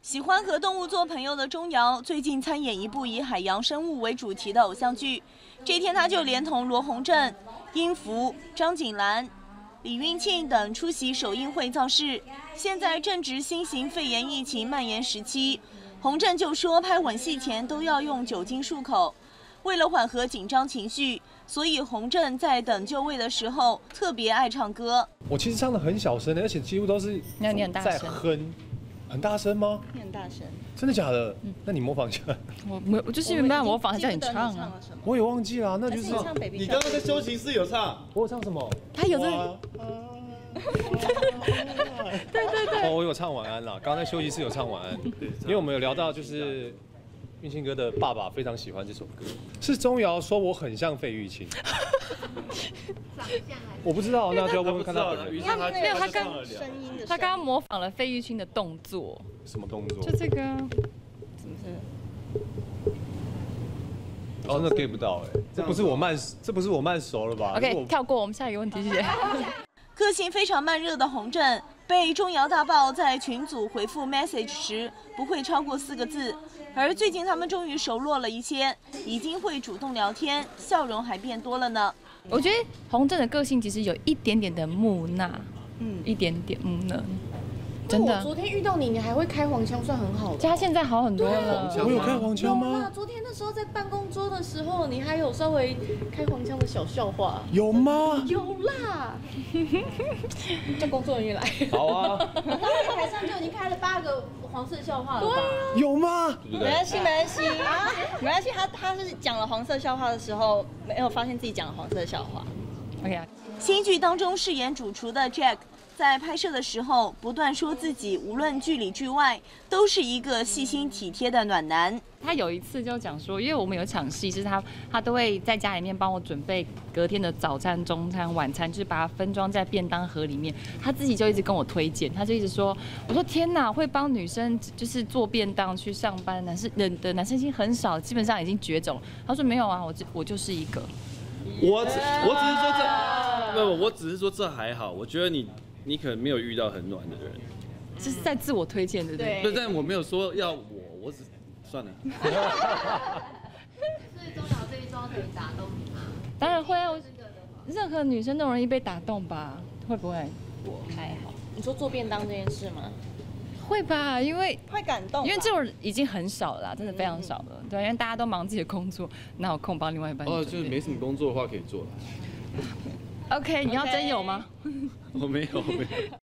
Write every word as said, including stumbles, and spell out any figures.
喜欢和动物做朋友的钟瑶，最近参演一部以海洋生物为主题的偶像剧。这天，她就连同罗洪正、殷福、张景兰、李运庆等出席首映会造势。现在正值新型肺炎疫情蔓延时期，洪正就说拍吻戏前都要用酒精漱口。 为了缓和紧张情绪，所以洪正在等就位的时候特别爱唱歌。 我其实唱的很小声的，而且几乎都是那你很大在声， 哼，很大声吗？ 你很大声， 真的假的？ 嗯那你模仿一下。 我没有，我就是没办法模仿，叫你唱啊。 我也忘记了，那就是你刚刚在休息室有唱， 我有唱什么？ 他有在。 对对对。哦，我有唱晚安啦，刚刚在休息室有唱晚安，因为我们有聊到就是。 运庆哥的爸爸非常喜欢这首歌，是钟瑶说我很像费玉清，我不知道，那就要问问看他本人。 他没有，他刚他刚刚模仿了费玉清的动作， 什么动作？ 就这个， 怎么是？ 哦，那 get 不到哎，这不是我慢，这不是我慢熟了吧 ？OK， 跳过，我们下一个问题，谢谢。 个性非常慢热的洪正，被钟瑶大爆在群组回复 message 时不会超过四个字。 而最近他们终于熟络了一些，已经会主动聊天，笑容还变多了呢。 我觉得洪正的个性其实有一点点的木讷，嗯，一点点木讷。真的， 我昨天遇到你，你还会开黄腔，算很好的。 他现在好很多了。 我有开黄腔吗？ 昨天那时候在办公桌的时候，你还有稍微开黄腔的小笑话。 有吗？ 有啦。叫工作人员来。 好啊。 我刚才台上就已经开了八个黄色笑话了吧？ 有吗？ 没关系，没关系啊，没关系。他他是讲了黄色笑话的时候，没有发现自己讲了黄色笑话。 OK 啊。 新剧当中饰演主厨的 Jack。 在拍摄的时候，不断说自己无论剧里剧外都是一个细心体贴的暖男。 他有一次就讲说，因为我们有场戏是他，他都会在家里面帮我准备隔天的早餐、中餐、晚餐，就是把它分装在便当盒里面。他自己就一直跟我推荐，他就一直说，我说天哪，会帮女生就是做便当去上班，男生人的男生已经很少，基本上已经绝种了。他说没有啊，我我就是一个。 我只我只是说这，不，我只是说这还好，我觉得你。 你可能没有遇到很暖的人， 这是在自我推荐，对不对？ 对，但我没有说要我，我只算了。 所以钟瑶这一招可以打动你吗？ 当然会啊，任何女生都容易被打动吧？会不会？ 我还好。 你说做便当这件事吗？ 会吧，因为会感动， 因为这种人已经很少了啦，真的非常少了。对，因为大家都忙自己的工作，哪有空帮另外一半？ 哦，就是没什么工作的话可以做。 OK， 你要真有吗？ 我没有，没有。